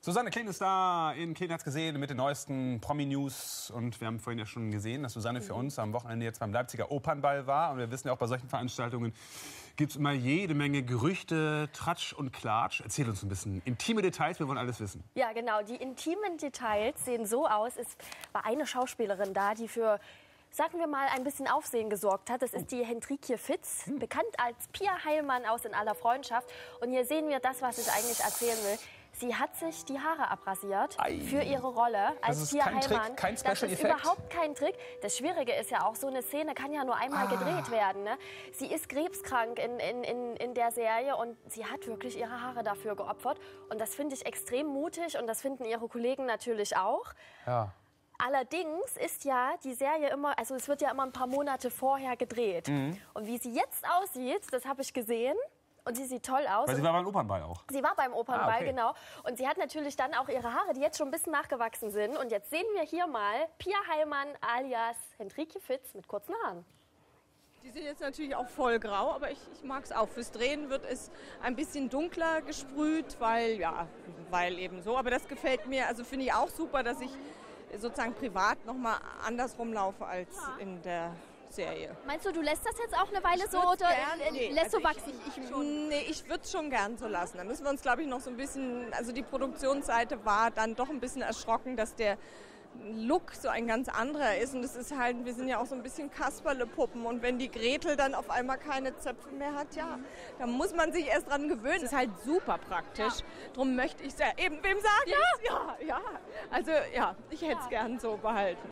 Susanne Kleen ist da. Kleen hat es gesehen mit den neuesten Promi-News. Und wir haben vorhin ja schon gesehen, dass Susanne für uns am Wochenende jetzt beim Leipziger Opernball war. Und wir wissen ja auch, bei solchen Veranstaltungen gibt es immer jede Menge Gerüchte, Tratsch und Klatsch. Erzähl uns ein bisschen intime Details, wir wollen alles wissen. Ja, genau. Die intimen Details sehen so aus. Es war eine Schauspielerin da, die für, sagen wir mal, ein bisschen Aufsehen gesorgt hat. Das ist die Henrike Fitz, bekannt als Pia Heilmann aus In aller Freundschaft. Und hier sehen wir das, was ich eigentlich erzählen will. Sie hat sich die Haare abrasiert für ihre Rolle als Pia Heilmann. Kein Special Das ist Effekt? überhaupt kein Trick. Das Schwierige ist ja auch, so eine Szene kann ja nur einmal gedreht werden. Ne? Sie ist krebskrank in der Serie und sie hat wirklich ihre Haare dafür geopfert. Und das finde ich extrem mutig und das finden ihre Kollegen natürlich auch. Ja. Allerdings ist ja die Serie immer, also es wird ja immer ein paar Monate vorher gedreht. Und wie sie jetzt aussieht, das habe ich gesehen. Und sie sieht toll aus. Weil sie war beim Opernball auch. Sie war beim Opernball, okay. Genau. Und sie hat natürlich dann auch ihre Haare, die jetzt schon ein bisschen nachgewachsen sind. Und jetzt sehen wir hier mal Pia Heilmann alias Henrike Fitz mit kurzen Haaren. Die sind jetzt natürlich auch voll grau, aber ich mag es auch. Fürs Drehen wird es ein bisschen dunkler gesprüht, weil eben so. Aber das gefällt mir, also finde ich auch super, dass ich sozusagen privat noch mal anders rumlaufe als in der Serie. Meinst du, du lässt das jetzt auch eine Weile so oder lässt du wachsen? Ich würde es schon gern so lassen. Da müssen wir uns, glaube ich, noch so ein bisschen, also die Produktionsseite war dann doch ein bisschen erschrocken, dass der Look so ein ganz anderer ist. Und es ist halt, wir sind ja auch so ein bisschen Kasperle-Puppen. Und wenn die Gretel dann auf einmal keine Zöpfe mehr hat, ja, dann muss man sich erst dran gewöhnen. Das ist halt super praktisch. Darum möchte ich es ja eben, wem sagen? Ja. Also ja, ich hätte es gern so behalten.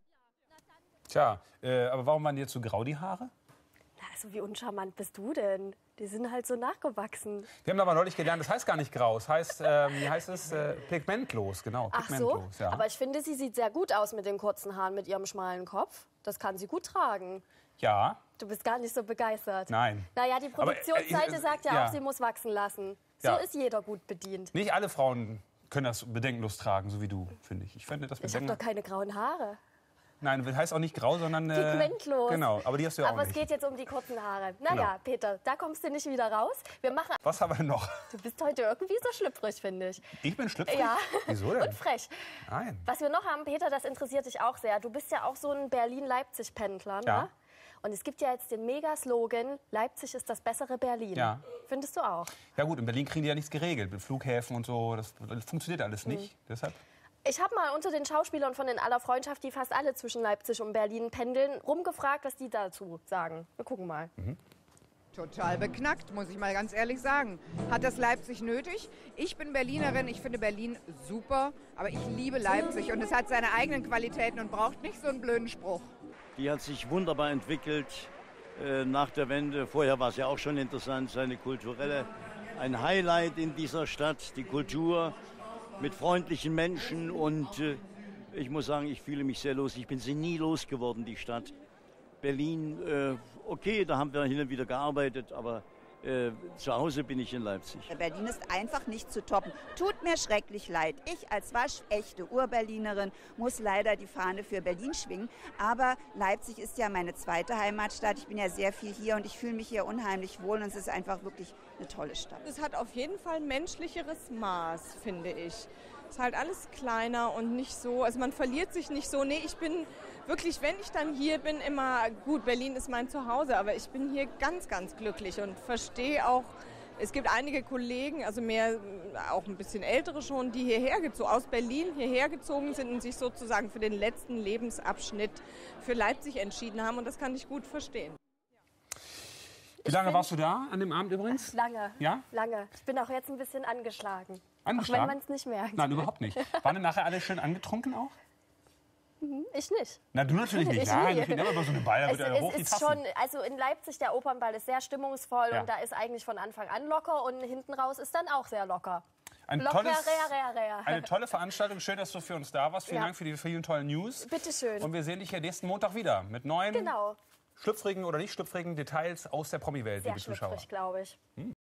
Tja, aber warum waren dir zu grau die Haare? Na, also wie uncharmant bist du denn? Die sind halt so nachgewachsen. Wir haben aber neulich gelernt, das heißt gar nicht grau. Es heißt, wie heißt es? Pigmentlos, genau. Ach Pigmentlos, so, ja. aber ich finde, sie sieht sehr gut aus mit den kurzen Haaren, mit ihrem schmalen Kopf. Das kann sie gut tragen. Ja. Du bist gar nicht so begeistert. Nein. Naja, die Produktionsseite sagt ja ja auch, sie muss wachsen lassen. So Ja. ist jeder gut bedient. Nicht alle Frauen können das bedenkenlos tragen, so wie du, finde ich. Ich finde das Ich habe doch keine grauen Haare. Nein, das heißt auch nicht grau, sondern Pigmentlos. Genau, aber die hast du ja auch Aber nicht. es geht jetzt um die kurzen Haare. Naja, Genau. Peter, da kommst du nicht wieder raus. Wir machen. Was haben wir noch? Du bist heute irgendwie so schlüpfrig, finde ich. Ich bin schlüpfrig? Ja. Wieso denn? Und frech. Nein. Was wir noch haben, Peter, das interessiert dich auch sehr. Du bist ja auch so ein Berlin-Leipzig-Pendler, ne? Ja. Und es gibt ja jetzt den Mega-Slogan, Leipzig ist das bessere Berlin. Ja. Findest du auch? Ja gut, in Berlin kriegen die ja nichts geregelt. Mit Flughäfen und so, das funktioniert alles nicht. Deshalb. Ich habe mal unter den Schauspielern von In aller Freundschaft, die fast alle zwischen Leipzig und Berlin pendeln, rumgefragt, was die dazu sagen. Wir gucken mal. Total beknackt, muss ich mal ganz ehrlich sagen. Hat das Leipzig nötig? Ich bin Berlinerin, ich finde Berlin super, aber ich liebe Leipzig und es hat seine eigenen Qualitäten und braucht nicht so einen blöden Spruch. Die hat sich wunderbar entwickelt nach der Wende. Vorher war es ja auch schon interessant, seine kulturelle, ein Highlight in dieser Stadt, die Kultur mit freundlichen Menschen und ich muss sagen, ich fühle mich sehr los. Ich bin sie nie losgeworden, die Stadt. Berlin, okay, da haben wir hin und wieder gearbeitet, aber zu Hause bin ich in Leipzig. Berlin ist einfach nicht zu toppen. Tut mir schrecklich leid. Ich als waschechte Urberlinerin muss leider die Fahne für Berlin schwingen. Aber Leipzig ist ja meine zweite Heimatstadt. Ich bin ja sehr viel hier und ich fühle mich hier unheimlich wohl. Und es ist einfach wirklich eine tolle Stadt. Es hat auf jeden Fall ein menschlicheres Maß, finde ich. Es ist halt alles kleiner und nicht so, also man verliert sich nicht so. Nee, ich bin wirklich, wenn ich dann hier bin, immer, gut, Berlin ist mein Zuhause, aber ich bin hier ganz, ganz glücklich und verstehe auch, es gibt einige Kollegen, also mehr, auch ein bisschen ältere schon, die aus Berlin hierher gezogen sind und sich sozusagen für den letzten Lebensabschnitt für Leipzig entschieden haben und das kann ich gut verstehen. Wie lange warst du da an dem Abend übrigens? Lange. Ja? Lange. Ich bin auch jetzt ein bisschen angeschlagen. Angeschlagen? Auch wenn man es nicht merkt. Nein, überhaupt nicht. Waren denn nachher alle schön angetrunken auch? Ich nicht. Na, du natürlich nicht. Ich Nein, nie. aber so eine Bayer wird ja hoch die ist Tassen. schon, also in Leipzig, der Opernball ist sehr stimmungsvoll Ja. und da ist eigentlich von Anfang an locker und hinten raus ist dann auch sehr locker. Ein Locker, tolles, rea. eine tolle Veranstaltung. Schön, dass du für uns da warst. Vielen Dank für die vielen tollen News. Bitteschön. Und wir sehen dich ja nächsten Montag wieder mit neuen Genau. schlüpfrigen oder nicht schlüpfrigen Details aus der Promi-Welt, Sehr liebe Zuschauer. schlüpfrig, glaube ich.